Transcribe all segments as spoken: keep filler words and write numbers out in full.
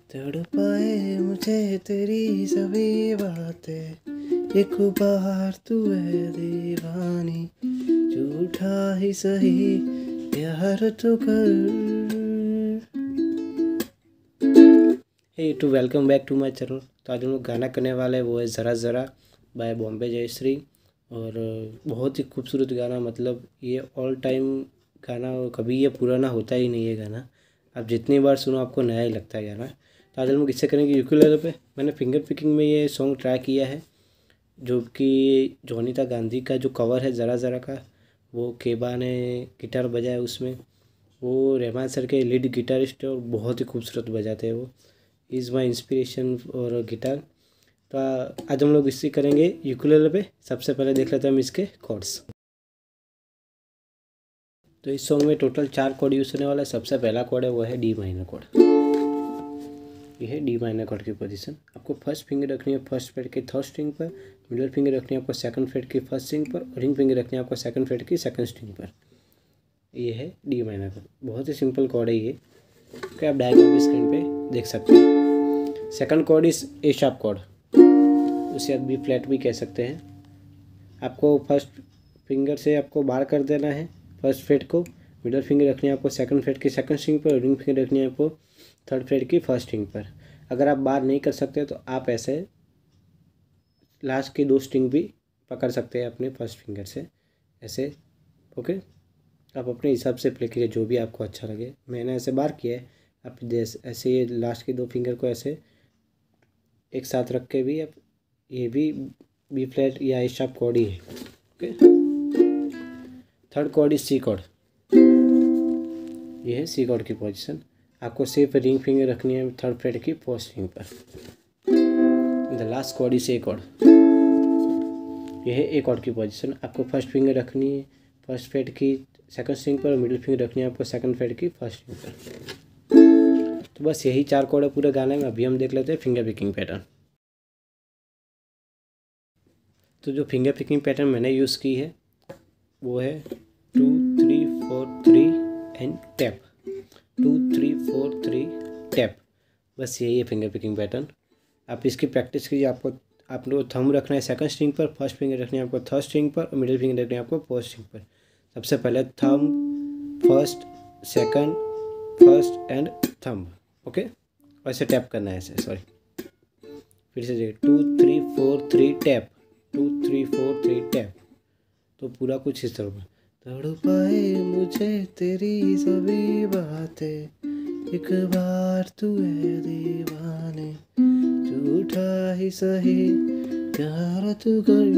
तड़पाए मुझे तेरी सभी बातें, एक बार तू है दीवानी, झूठा ही सही प्यार तो कर। Hey to welcome back to my channel. तो आज हम लोग गाना करने वाले वो है ज़रा ज़रा बाय बॉम्बे जयश्री। और बहुत ही खूबसूरत गाना, मतलब ये ऑल टाइम गाना, कभी ये पुराना होता ही नहीं है गाना। आप जितनी बार सुनो आपको नया ही लगता है गाना। तो आज हम लोग इससे करेंगे यूकुलेले पे। मैंने फिंगर पिकिंग में ये सॉन्ग ट्राई किया है, जो कि जोनीता गांधी का जो कवर है ज़रा ज़रा का, वो केबा ने गिटार बजाया उसमें। वो रहमान सर के लीड गिटारिस्ट है और बहुत ही खूबसूरत बजाते हैं वो। इज़ माई इंस्पिरेशन और गिटार। तो आज हम लोग इसी करेंगे यूकुलेले पे। सबसे पहले देख लेते हैं हम इसके कॉर्ड्स। तो इस सॉन्ग में टोटल चार कॉर्ड यूज़ होने वाला है। सबसे पहला कॉर्ड है वो है डी माइनर कॉर्ड। ये है डी माइनर कॉर्ड की पोजीशन। आपको फर्स्ट फिंगर रखनी है फर्स्ट फ्रेट के थर्ड स्ट्रिंग पर, मिडिल फिंगर रखनी है आपको सेकंड फ्रेट की फर्स्ट स्ट्रिंग पर, और रिंग फिंगर रखनी है आपको सेकंड फ्रेट की सेकंड स्ट्रिंग पर। ये है डी माइनर कॉर्ड। बहुत ही सिंपल कॉर्ड है ये, कि आप डायग्राम भी स्क्रीन पे देख सकते हैं। सेकंड कॉर्ड इस ए शार्प कॉर्ड, उसे आप बी फ्लैट भी कह सकते हैं। आपको फर्स्ट फिंगर से आपको बार कर देना है फर्स्ट फ्रेट को, मिडिल फिंगर रखनी है आपको सेकंड फ्रेट की सेकंड स्ट्रिंग पर, और रिंग फिंगर रखनी है आपको थर्ड फ्रेट की फर्स्ट स्ट्रिंग पर। अगर आप बार नहीं कर सकते तो आप ऐसे लास्ट की दो स्ट्रिंग भी पकड़ सकते हैं अपने फर्स्ट फिंगर से ऐसे। ओके, आप अपने हिसाब से प्ले कीजिए जो भी आपको अच्छा लगे। मैंने ऐसे बार किया है, आप जैसे ऐसे ये लास्ट की दो फिंगर को ऐसे एक साथ रख के भी आप, ये भी बी फ्लैट या ए शार्प कॉर्ड ही है। Okay, third chord is C chord. ये है सी कॉर्ड की पोजीशन। आपको सिर्फ रिंग फिंगर रखनी है थर्ड फ्रेट की फर्स्ट स्ट्रिंग पर। The last chord is A chord. ये है ए कॉर्ड की पोजीशन। आपको फर्स्ट फिंगर रखनी है फर्स्ट फ्रेट की सेकंड स्ट्रिंग पर, और मिडिल फिंगर रखनी है आपको सेकंड फ्रेट की फर्स्ट स्ट्रिंग पर। तो बस यही चार कॉर्ड है पूरे गाने में। अभी हम देख लेते हैं फिंगर पिकिंग पैटर्न। तो जो फिंगर पिकिंग पैटर्न मैंने यूज़ की है वो है two three four three and tap, two three four three tap. बस यही है फिंगर पिकिंग पैटर्न। आप इसकी प्रैक्टिस कीजिए। आपको आप लोग थंब रखना है सेकंड स्ट्रिंग पर, फर्स्ट फिंगर रखनी है आपको थर्ड स्ट्रिंग पर, और मिडिल फिंगर रखनी है आपको फोर्थ स्ट्रिंग पर। सबसे पहले thumb first second first and thumb. Okay, ऐसे टैप करना है ऐसे। सॉरी, फिर से देखिए, two three four three tap, two three four three tap. तो पूरा कुछ इस तरह। तड़पाए मुझे तेरी सभी बातें, एक बार तू है दीवाने, झूठा ही सही प्यार तू कर।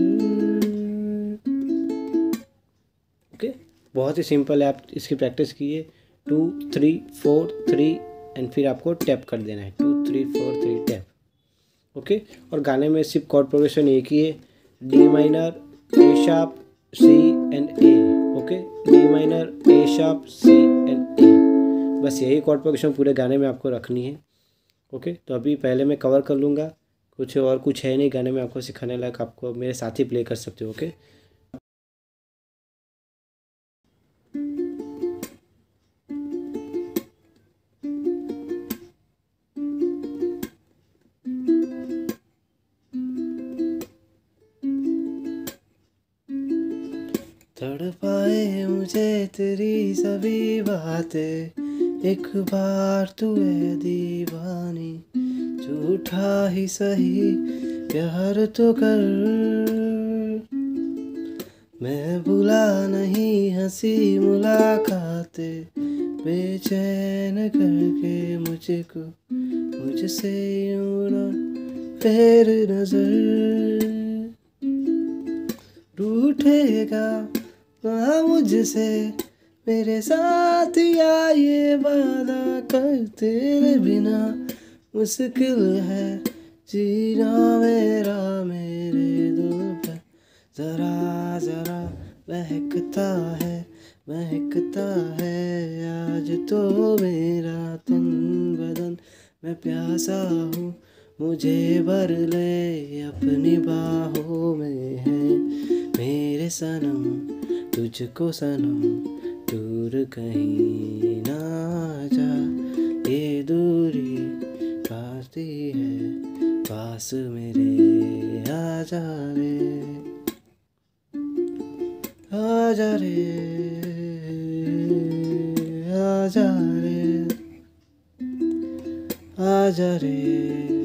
ओके, बहुत ही सिंपल है। आप इसकी प्रैक्टिस कीजिए। Two three four three and फिर आपको टैप कर देना है, two three four three tap. Okay, और गाने में सिर्फ कॉर्ड प्रोग्रेशन एक ही है, D minor A sharp C and A. Okay, D minor A sharp C and A. बस यही कॉर्ड प्रोग्रेशन पूरे गाने में आपको रखनी है। ओके, तो अभी पहले मैं कवर कर लूँगा, कुछ और कुछ है नहीं गाने में आपको सिखाने लायक। आपको मेरे साथ ही प्ले कर सकते हो। ओके, तड़पाए मुझे तेरी सभी बातें, एक बार तू है दीवानी, झूठा ही सही प्यार तो कर। मैं भूला नहीं हंसी मुलाकातें, बेचैन करके मुझको मुझसे यूं ना फेर नजर। रूठेगा ना मुझसे मेरे साथ, या ये वादा कर, तेरे बिना मुश्किल है जीना मेरा मेरे दिल पर। ज़रा ज़रा महकता है महकता है आज तो मेरा तन बदन, मैं प्यासा हूँ मुझे भर ले अपनी बाहों में है मेरे सनम, तुझको सनम दूर कहीं ना जा, ये दूरी पास मेरे आजा रे, आजा रे, आजा रे, आजा रे।